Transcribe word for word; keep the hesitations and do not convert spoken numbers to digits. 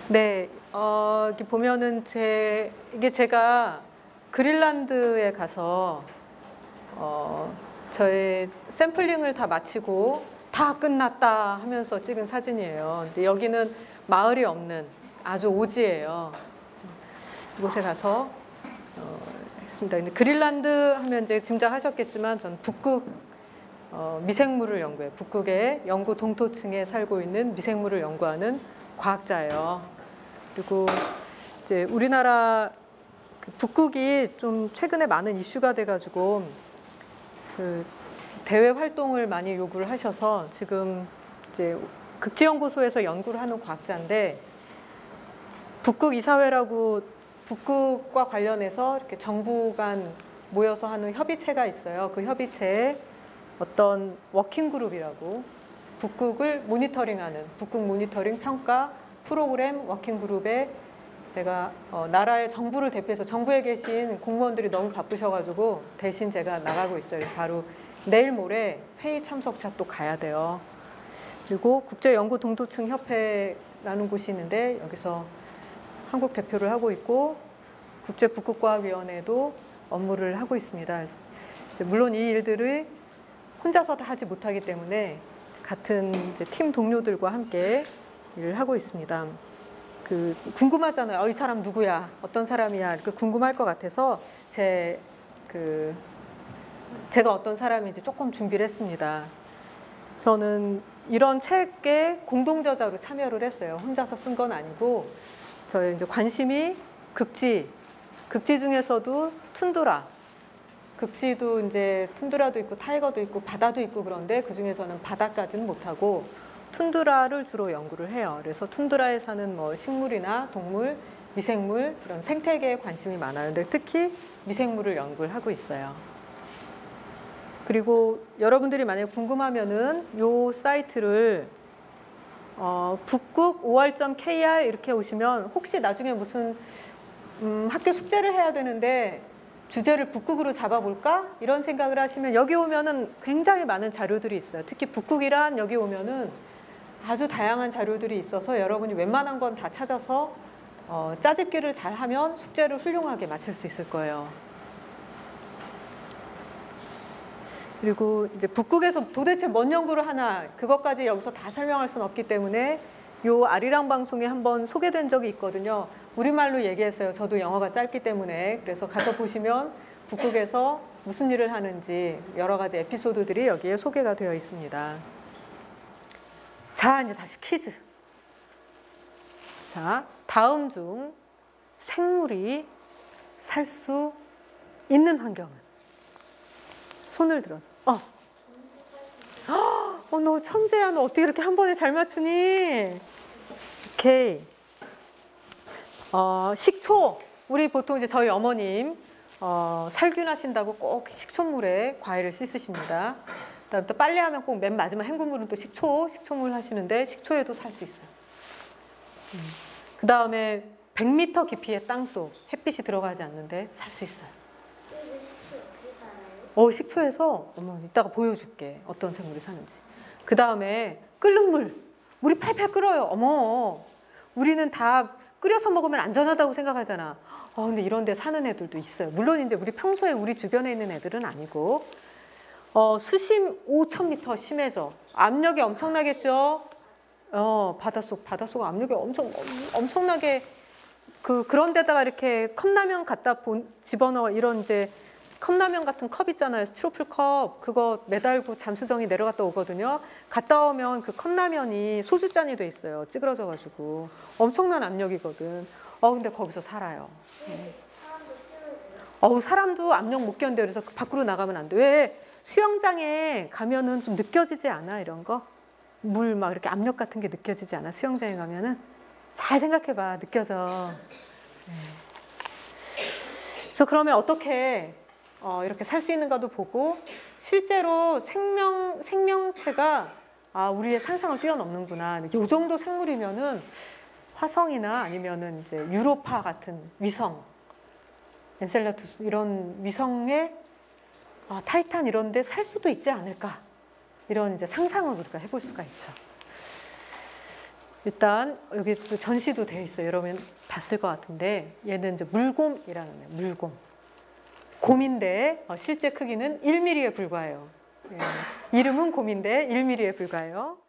네, 어, 여기 보면은 제, 이게 제가 그린란드에 가서 어, 저의 샘플링을 다 마치고 다 끝났다 하면서 찍은 사진이에요. 근데 여기는 마을이 없는 아주 오지예요. 이곳에 가서 어, 했습니다. 근데 그린란드 하면 이제 짐작하셨겠지만 전 북극 어, 미생물을 연구해요. 북극의 영구 동토층에 살고 있는 미생물을 연구하는 과학자예요. 그리고 이제 우리나라 그 북극이 좀 최근에 많은 이슈가 돼가지고 그 대외 활동을 많이 요구를 하셔서 지금 이제 극지연구소에서 연구를 하는 과학자인데 북극 이사회라고 북극과 관련해서 이렇게 정부 간 모여서 하는 협의체가 있어요. 그 협의체에 어떤 워킹 그룹이라고 북극을 모니터링하는 북극 모니터링 평가 프로그램 워킹 그룹에 제가 어, 나라의 정부를 대표해서 정부에 계신 공무원들이 너무 바쁘셔가지고 대신 제가 나가고 있어요. 바로 내일 모레 회의 참석차 또 가야 돼요. 그리고 국제연구동토층 협회라는 곳이 있는데 여기서 한국 대표를 하고 있고 국제북극과학위원회도 업무를 하고 있습니다. 이제 물론 이 일들을 혼자서 다 하지 못하기 때문에 같은 이제 팀 동료들과 함께 일을 하고 있습니다. 그 궁금하잖아요. 어, 이 사람 누구야? 어떤 사람이야? 이렇게 궁금할 것 같아서 제 그 제가 어떤 사람인지 조금 준비를 했습니다. 저는 이런 책에 공동저자로 참여를 했어요. 혼자서 쓴 건 아니고 저의 이제 관심이 극지, 극지 중에서도 툰드라. 극지도 이제 툰드라도 있고 타이거도 있고 바다도 있고 그런데 그 중에서는 바다까지는 못하고 툰드라를 주로 연구를 해요. 그래서 툰드라에 사는 뭐 식물이나 동물, 미생물 그런 생태계에 관심이 많아요. 근데 특히 미생물을 연구를 하고 있어요. 그리고 여러분들이 만약에 궁금하면은 요 사이트를 어, 북극 오알 점 케이알 이렇게 오시면 혹시 나중에 무슨 음, 학교 숙제를 해야 되는데 주제를 북극으로 잡아볼까? 이런 생각을 하시면 여기 오면은 굉장히 많은 자료들이 있어요. 특히 북극이란 여기 오면은 아주 다양한 자료들이 있어서 여러분이 웬만한 건 다 찾아서 어, 짜집기를 잘 하면 숙제를 훌륭하게 마칠 수 있을 거예요. 그리고 이제 북극에서 도대체 뭔 연구를 하나 그것까지 여기서 다 설명할 수는 없기 때문에 요 아리랑 방송에 한번 소개된 적이 있거든요. 우리말로 얘기했어요. 저도 영어가 짧기 때문에. 그래서 가서 보시면 북극에서 무슨 일을 하는지 여러 가지 에피소드들이 여기에 소개가 되어 있습니다. 자, 이제 다시 퀴즈. 자, 다음 중 생물이 살 수 있는 환경은? 손을 들어서. 어. 어, 너 천재야. 너 어떻게 이렇게 한 번에 잘 맞추니? 오케이. 어, 식초. 우리 보통 이제 저희 어머님 어, 살균 하신다고 꼭 식초물에 과일을 씻으십니다. 그다음에 또 빨래하면 꼭 맨 마지막 헹군물은 또 식초, 식초물 하시는데 식초에도 살 수 있어요. 음. 그 다음에 백 미터 깊이의 땅속, 햇빛이 들어가지 않는데 살 수 있어요. 어, 식초에서 어머, 이따가 보여줄게. 어떤 생물이 사는지. 그 다음에 끓는 물. 물이 팔팔 끓어요. 어머, 우리는 다 끓여서 먹으면 안전하다고 생각하잖아. 어, 근데 이런 데 사는 애들도 있어요. 물론 이제 우리 평소에 우리 주변에 있는 애들은 아니고. 어, 수심 오천 미터 심해져. 압력이 엄청나겠죠? 어, 바닷속, 바닷속 압력이 엄청, 엄청나게 그, 그런 데다가 이렇게 컵라면 갖다 본, 집어넣어. 이런 이제 컵라면 같은 컵 있잖아요. 스티로폴 컵. 그거 매달고 잠수정이 내려갔다 오거든요. 갔다 오면 그 컵라면이 소주잔이 돼 있어요. 찌그러져가지고. 엄청난 압력이거든. 어, 근데 거기서 살아요. 네. 어우, 사람도 압력 못 견뎌요. 그래서 밖으로 나가면 안 돼. 왜? 수영장에 가면은 좀 느껴지지 않아? 이런 거? 물 막 이렇게 압력 같은 게 느껴지지 않아? 수영장에 가면은? 잘 생각해봐. 느껴져. 네. 그래서 그러면 어떻게 어, 이렇게 살 수 있는가도 보고 실제로 생명, 생명체가 아, 우리의 상상을 뛰어넘는구나. 이 정도 생물이면은 화성이나 아니면은 이제 유로파 같은 위성, 엔셀라투스 이런 위성에 아, 타이탄 이런 데 살 수도 있지 않을까. 이런 이제 상상을 우리가 해볼 수가 있죠. 일단 여기 또 전시도 되어 있어요. 여러분 봤을 것 같은데 얘는 이제 물곰이라는 애예요. 물곰. 곰인데 어, 실제 크기는 일 밀리미터에 불과해요. 예. 이름은 곰인데 일 밀리미터에 불과해요.